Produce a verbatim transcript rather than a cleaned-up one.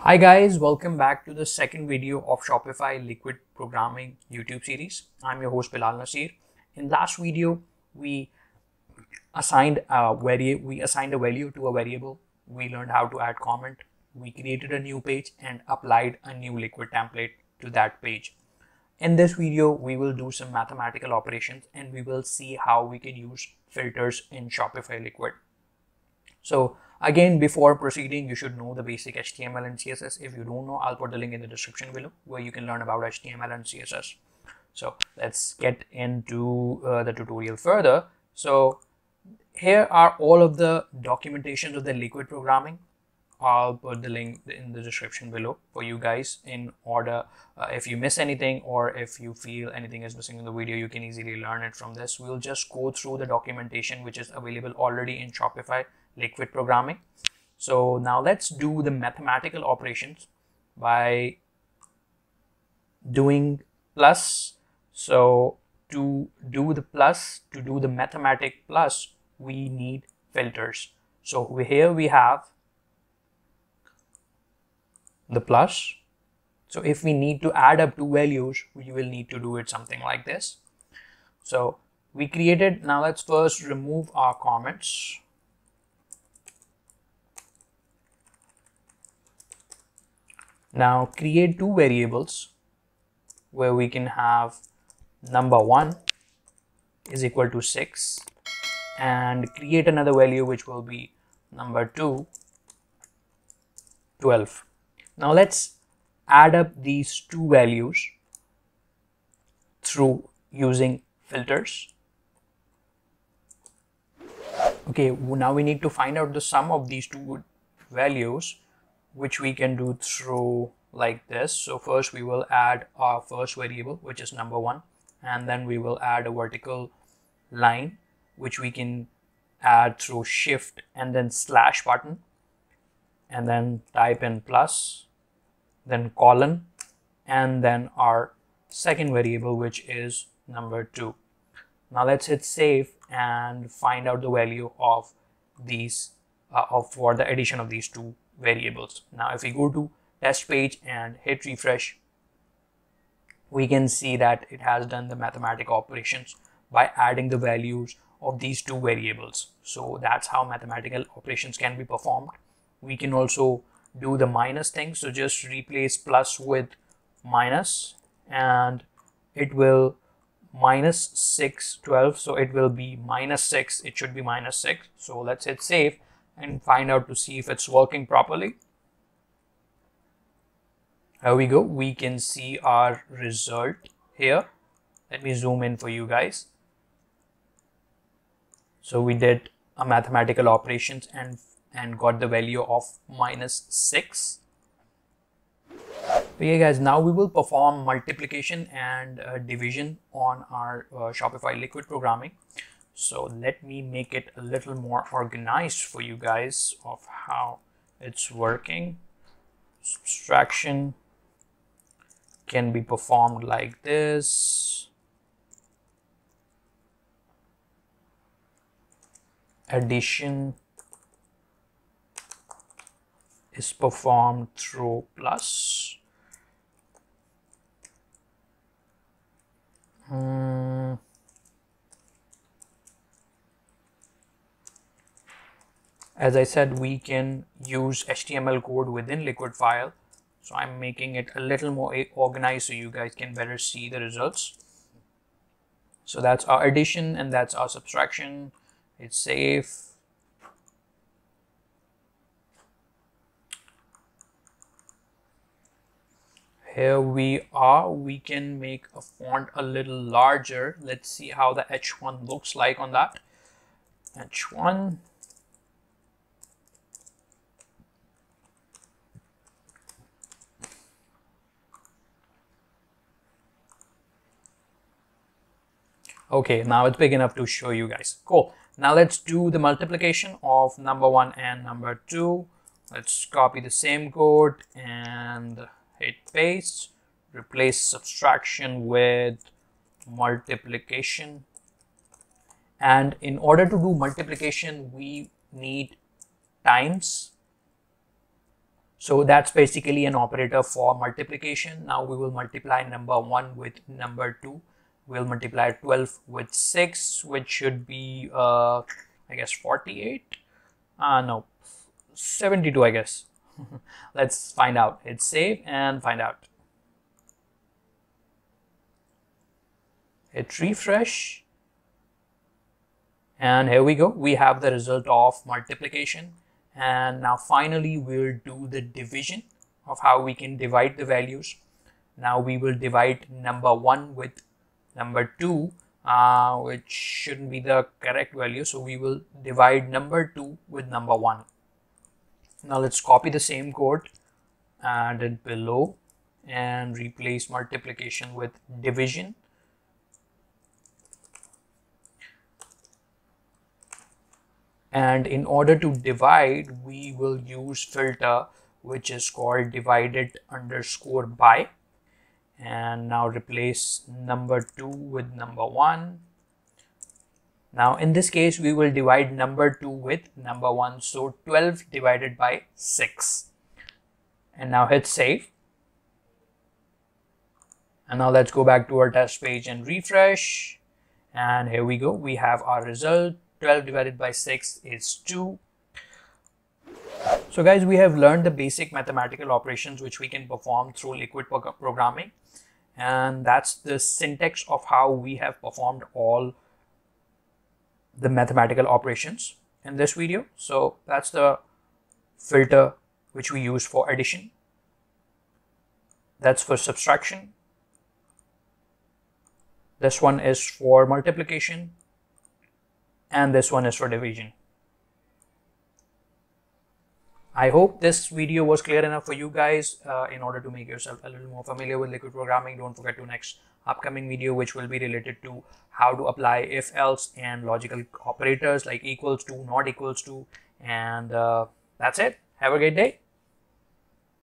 Hi guys, welcome back to the second video of Shopify Liquid Programming YouTube series. I'm your host Bilal Nasir. In last video, we assigned a variable. We assigned a value to a variable. We learned how to add comment. We created a new page and applied a new Liquid template to that page. In this video, we will do some mathematical operations and we will see how we can use filters in Shopify Liquid. So again, before proceeding, you should know the basic H T M L and C S S. If you don't know, I'll put the link in the description below where you can learn about H T M L and C S S. So let's get into uh, the tutorial further. So here are all of the documentation of the Liquid programming. I'll put the link in the description below for you guys in order. Uh, if you miss anything or if you feel anything is missing in the video, you can easily learn it from this. We'll just go through the documentation which is available already in Shopify Liquid programming. So now let's do the mathematical operations by doing plus. So to do the plus, to do the mathematic plus, we need filters. So here we have the plus. So if we need to add up two values, we will need to do it something like this. So we created, now let's first remove our comments. Now create two variables where we can have number one is equal to six and create another value which will be number two, twelve. Now let's add up these two values through using filters. Okay, now we need to find out the sum of these two values, which we can do through like this. So first we will add our first variable, which is number one, and then we will add a vertical line, which we can add through shift and then slash button, and then type in plus, then colon, and then our second variable, which is number two. Now let's hit save and find out the value of these uh, of for the addition of these two variables. Now if we go to test page and hit refresh, we can see that it has done the mathematical operations by adding the values of these two variables. So that's how mathematical operations can be performed. We can also do the minus thing. So just replace plus with minus and it will minus six, twelve. So it will be minus six. It should be minus six. So let's hit save and find out to see if it's working properly. Here we go. We can see our result here. Let me zoom in for you guys. So we did a mathematical operations and and got the value of minus six. Okay guys, now we will perform multiplication and uh, division on our uh, Shopify Liquid programming. So let me make it a little more organized for you guys of how it's working. Subtraction can be performed like this. Addition is performed through plus. Hmm. As I said, we can use H T M L code within Liquid file. So I'm making it a little more organized so you guys can better see the results. So that's our addition and that's our subtraction. It's safe. Here we are. We can make a font a little larger. Let's see how the H one looks like on that. H one. Okay, now it's big enough to show you guys. Cool. Now let's do the multiplication of number one and number two. Let's copy the same code and hit paste. Replace subtraction with multiplication. And in order to do multiplication, we need times. So that's basically an operator for multiplication. Now we will multiply number one with number two. We'll multiply twelve with six, which should be, uh, I guess, forty-eight. Uh, no, seventy-two, I guess. Let's find out. Hit save and find out. Hit refresh. And here we go. We have the result of multiplication. And now finally we'll do the division of how we can divide the values. Now we will divide number one with number two, uh, which shouldn't be the correct value. So we will divide number two with number one. Now let's copy the same code, add it below, and replace multiplication with division. And in order to divide, we will use filter, which is called divided underscore by. And now replace number two with number one. Now in this case, we will divide number two with number one. So twelve divided by six. And now hit save. And now let's go back to our test page and refresh. And here we go. We have our result. twelve divided by six is two. So guys, we have learned the basic mathematical operations which we can perform through liquid programming. And that's the syntax of how we have performed all the mathematical operations in this video. So that's the filter which we use for addition. That's for subtraction. This one is for multiplication. And this one is for division. I hope this video was clear enough for you guys. Uh, in order to make yourself a little more familiar with liquid programming, don't forget to next upcoming video, which will be related to how to apply if else and logical operators like equals to, not equals to. And uh, that's it. Have a great day.